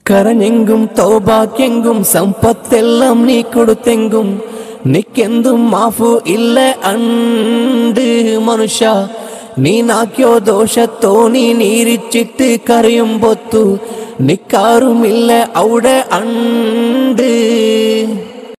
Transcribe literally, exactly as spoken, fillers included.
കരഞ്ഞെങ്കും തൗബാക്കെങ്കും സമ്പത്തെല്ലാം നീ കൊടുത്തെങ്കും നിക്കെന്തും മാഫു ഇല്ല അണ്ട് മനുഷ്യ നീ നാക്കിയോ ദോഷത്തോ നീ നീരിച്ചിട്ട് കരയും പൊത്തു നിക്കാറുമില്ല അവിടെ അണ്ട്